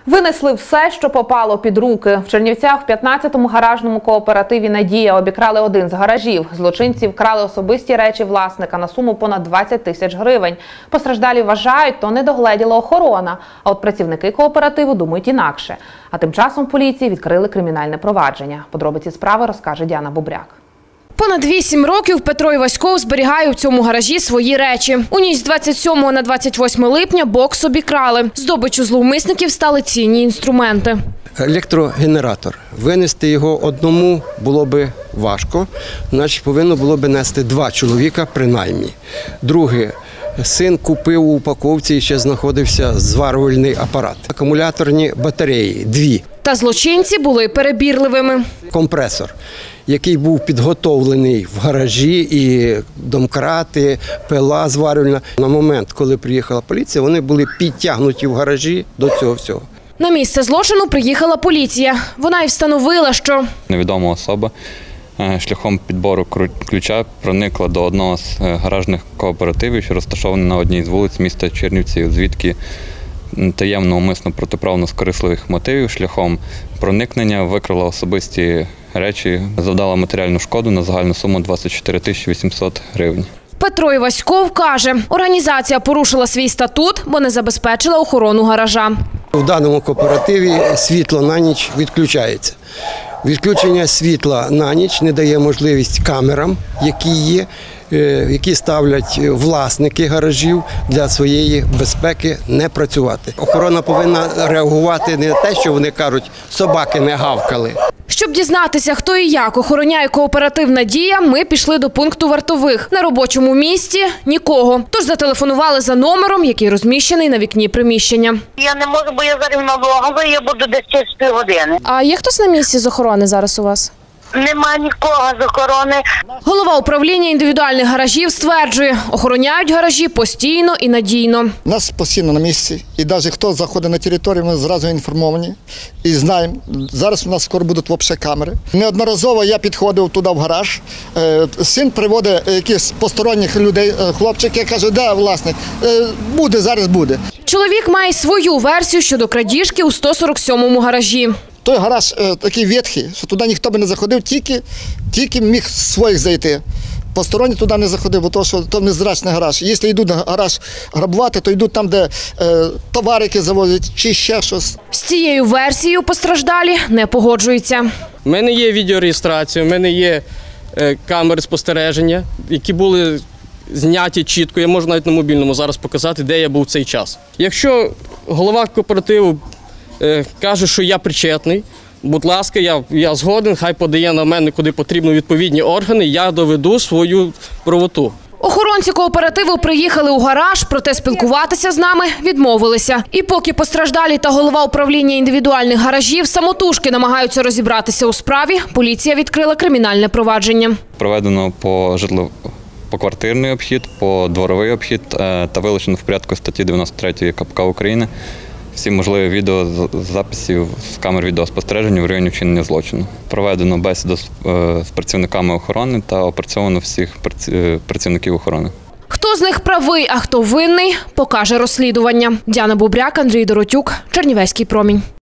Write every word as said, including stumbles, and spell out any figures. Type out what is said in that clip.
Винесли все, що попало під руки. В Чернівцях в п'ятнадцятому гаражному кооперативі «Надія» обікрали один з гаражів. Злочинці вкрали особисті речі власника на суму понад двадцять тисяч гривень. Постраждалі вважають, то не догледіла охорона. А от працівники кооперативу думають інакше. А тим часом в поліції відкрили кримінальне провадження. Подробиці справи розкаже Діана Бубряк. Понад вісім років Петро Іваськов зберігає у цьому гаражі свої речі. У ніч з двадцять сьомого на двадцять восьме липня бокс обікрали. Здобиччю зловмисників стали цінні інструменти. Електрогенератор. Винести його одному було би важко, значить повинно було б нести два чоловіка принаймні. Друге, син купив у упаковці і ще знаходився зварювальний апарат. Акумуляторні батареї – дві. Та злочинці були перебірливими. Компресор, який був підготовлений в гаражі, і домкрати, пила зварювальна. На момент, коли приїхала поліція, вони були підтягнуті в гаражі до цього всього. На місце злочину приїхала поліція. Вона й встановила, що невідома особа шляхом підбору ключа проникла до одного з гаражних кооперативів, що розташований на одній з вулиць міста Чернівців, звідки таємно, умисно, протиправно з корисливих мотивів шляхом проникнення викрала особисті речі, завдала матеріальну шкоду на загальну суму двадцять чотири тисячі вісімсот гривень. Петро Іваськов каже, організація порушила свій статут, бо не забезпечила охорону гаража. В даному кооперативі світло на ніч відключається. Відключення світла на ніч не дає можливість камерам, які є, які ставлять власники гаражів для своєї безпеки, не працювати. Охорона повинна реагувати не те, що вони кажуть, собаки не гавкали. Щоб дізнатися, хто і як охороняє кооператив «Надія», ми пішли до пункту вартових. На робочому місці – нікого. Тож зателефонували за номером, який розміщений на вікні приміщення. Я не можу, бо я зараз на вологовій, я буду десь через півгодини. А є хтось на місці з охорони зараз у вас? Нема нікого з охорони. Голова управління індивідуальних гаражів стверджує, охороняють гаражі постійно і надійно. Нас постійно на місці, і навіть хто заходить на територію, ми зразу інформовані і знаємо. Зараз у нас скоро будуть взагалі камери. Неодноразово я підходив туди в гараж, син приводить якихось посторонніх людей, хлопчик, я кажу, да, власник, буде, зараз буде. Чоловік має свою версію щодо крадіжки у сто сорок сьомому гаражі. Той гараж е, такий ветхий, що туди ніхто би не заходив, тільки, тільки міг своїх зайти. Посторонні туди не заходив, бо то, що то незрачний гараж. Якщо йдуть на гараж грабувати, то йдуть там, де е, товарики завозять чи ще щось. З цією версією постраждалі не погоджуються. У мене є відеореєстрація, у мене є е, камери спостереження, які були зняті чітко. Я можу навіть на мобільному зараз показати, де я був в цей час. Якщо голова кооперативу каже, що я причетний, будь ласка, я, я згоден, хай подає на мене, куди потрібно відповідні органи, я доведу свою правоту. Охоронці кооперативу приїхали у гараж, проте спілкуватися з нами відмовилися. І поки постраждалі та голова управління індивідуальних гаражів самотужки намагаються розібратися у справі, поліція відкрила кримінальне провадження. Проведено по житло... поквартирний обхід, по дворовий обхід та вилучено в порядку статті дев'яносто третьої КПК України всі можливі відеозаписів з камер відеоспостереження в районі вчинення злочину. Проведено бесіду з працівниками охорони та опрацьовано всіх працівників охорони. Хто з них правий, а хто винний, покаже розслідування. Діана Бубряк, Андрій Доротюк, Чернівецький промінь.